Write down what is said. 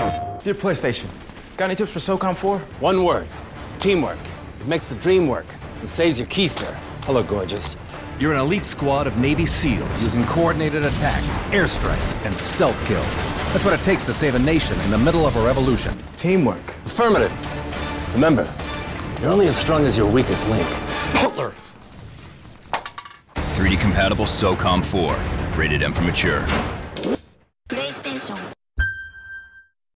Dear PlayStation, got any tips for SOCOM 4? One word. Teamwork. It makes the dream work. It saves your keister. Hello, gorgeous. You're an elite squad of Navy SEALs using coordinated attacks, airstrikes, and stealth kills. That's what it takes to save a nation in the middle of a revolution. Teamwork. Affirmative. Remember, you're only as strong as your weakest link. Butler! 3D compatible SOCOM 4. Rated M for mature. PlayStation